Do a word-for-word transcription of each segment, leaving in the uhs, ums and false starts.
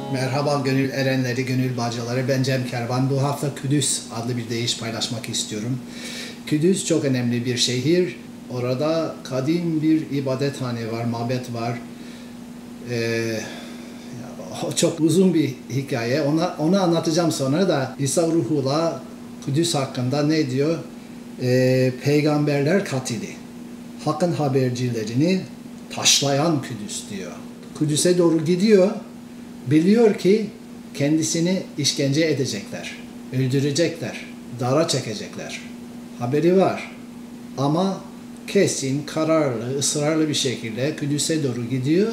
Merhaba gönül erenleri, gönül bacıları. Ben Cem Kervan. Bu hafta Kudüs adlı bir deyiş paylaşmak istiyorum. Kudüs çok önemli bir şehir. Orada kadim bir ibadethane var, mabet var. Ee, çok uzun bir hikaye. Ona, onu anlatacağım sonra da İsa Ruhullah Kudüs hakkında ne diyor? Ee, peygamberler katili. Hakkın habercilerini taşlayan Kudüs diyor. Kudüs'e doğru gidiyor. Biliyor ki kendisini işkence edecekler, öldürecekler, dara çekecekler. Haberi var. Ama kesin, kararlı, ısrarlı bir şekilde Kudüs'e doğru gidiyor.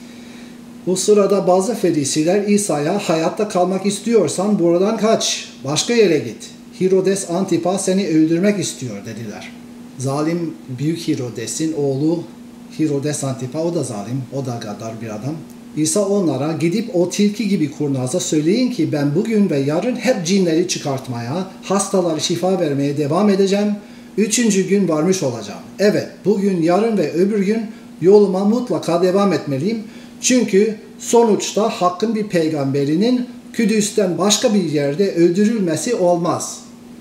Bu sırada bazı ferisiler İsa'ya hayatta kalmak istiyorsan buradan kaç, başka yere git. Herodes Antipa seni öldürmek istiyor dediler. Zalim büyük Herodes'in oğlu Herodes Antipa, o da zalim, o da gaddar bir adam. İsa onlara gidip o tilki gibi kurnaza söyleyin ki ben bugün ve yarın hep cinleri çıkartmaya, hastalara şifa vermeye devam edeceğim. Üçüncü gün varmış olacağım. Evet, bugün, yarın ve öbür gün yoluma mutlaka devam etmeliyim. Çünkü sonuçta hakkın bir peygamberinin Kudüs'ten başka bir yerde öldürülmesi olmaz.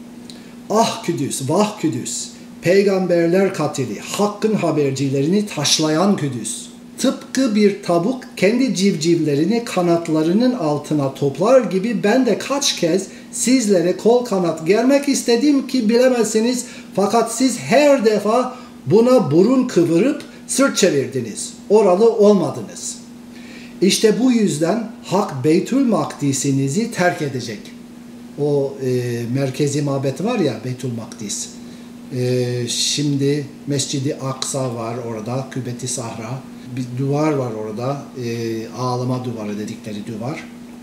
Ah Kudüs, vah Kudüs, peygamberler katili, hakkın habercilerini taşlayan Kudüs. Tıpkı bir tavuk kendi civcivlerini kanatlarının altına toplar gibi ben de kaç kez sizlere kol kanat germek istedim ki bilemezsiniz. Fakat siz her defa buna burun kıvırıp sırt çevirdiniz. Oralı olmadınız. İşte bu yüzden hak Beytül Makdis'inizi terk edecek. O e, merkezi mabet var ya, Beytül Makdis. E, şimdi Mescid-i Aksa var orada, Kübbet-i Sahra. Bir duvar var orada, e, ağlama duvarı dedikleri duvar.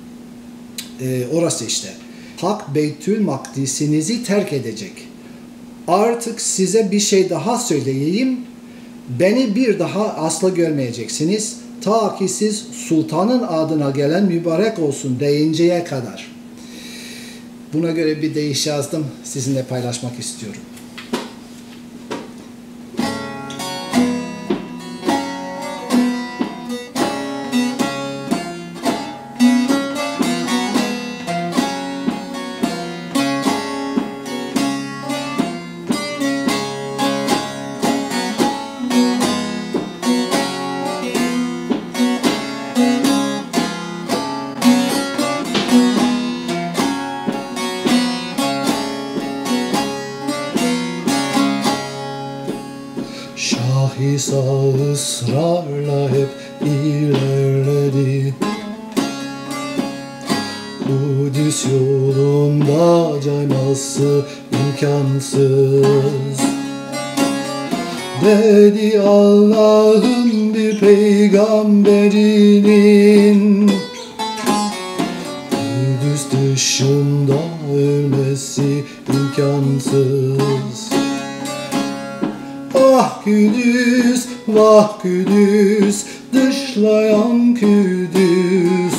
E, orası işte. Hak Beytül Makdis'inizi terk edecek. Artık size bir şey daha söyleyeyim. Beni bir daha asla görmeyeceksiniz. Ta ki siz sultanın adına gelen mübarek olsun deyinceye kadar. Buna göre bir deyiş yazdım. Sizinle paylaşmak istiyorum. Şah İsa ısrarla hep ilerledi. Kudüs yolunda cayması imkansız. Dedi Allah'ın bir peygamberinin Kudüs dışında ölmesi imkansız. Ah Kudüs, vah Kudüs, dışlayan Kudüs.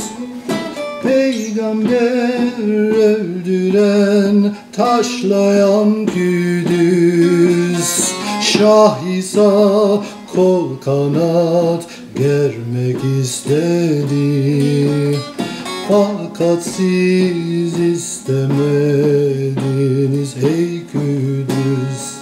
Peygamber öldüren, taşlayan Kudüs. Şah İsa kol kanat germek istedi. Fakat siz istemediniz ey Kudüs.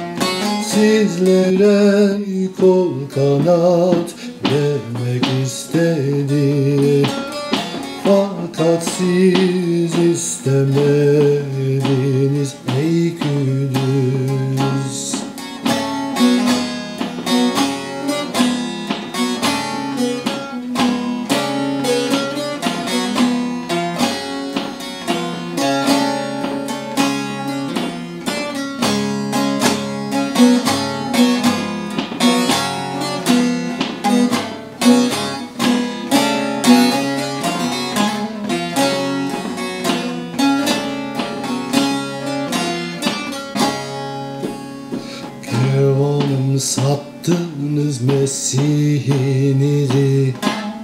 Sizlere kol kanat vermek istedi. Fakat siz istemediniz ey Kudüs. Kervanım sattınız Mesih'inizi.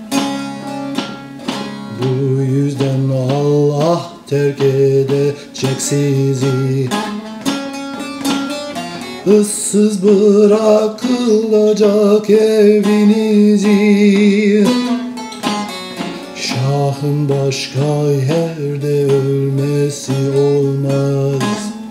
Bu yüzden Allah terk edecek sizi. ıssız bırakılacak evinizi. Şah Allah'ın başka yerde ölmesi olmaz.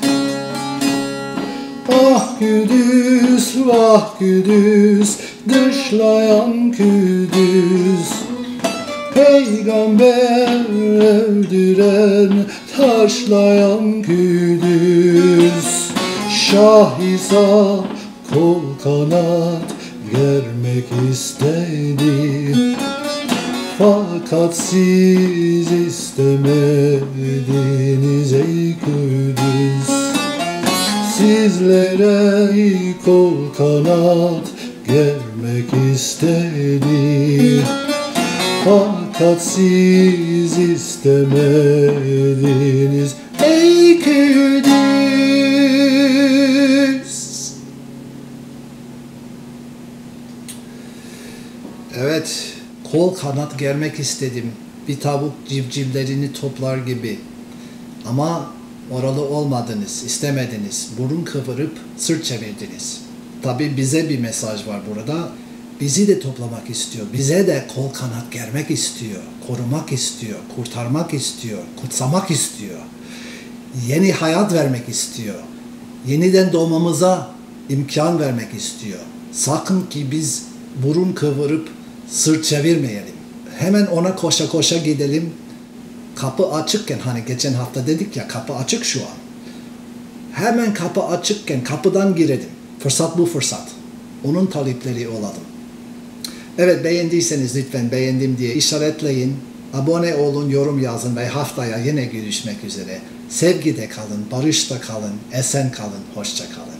Ah Kudüs, vah Kudüs, dışlayan Kudüs. Peygamber öldüren, taşlayan Kudüs. Şah İsa kol kanat germek istedi, fakat siz istemediniz ey Kudüs. Sizlere kol kanat germek istedi, fakat siz istemediniz ey Kudüs. Evet, kol kanat germek istedim. Bir tavuk civcivlerini toplar gibi. Ama oralı olmadınız, istemediniz. Burun kıvırıp sırt çevirdiniz. Tabii bize bir mesaj var burada. Bizi de toplamak istiyor. Bize de kol kanat germek istiyor. Korumak istiyor, kurtarmak istiyor, kutsamak istiyor. Yeni hayat vermek istiyor. Yeniden doğmamıza imkan vermek istiyor. Sakın ki biz burun kıvırıp sırt çevirmeyelim. Hemen ona koşa koşa gidelim. Kapı açıkken, hani geçen hafta dedik ya, kapı açık şu an. Hemen kapı açıkken kapıdan girelim. Fırsat bu fırsat. Onun talepleri olalım. Evet, beğendiyseniz lütfen beğendim diye işaretleyin. Abone olun, yorum yazın ve haftaya yine görüşmek üzere. Sevgide kalın, barışta kalın, esen kalın, hoşça kalın.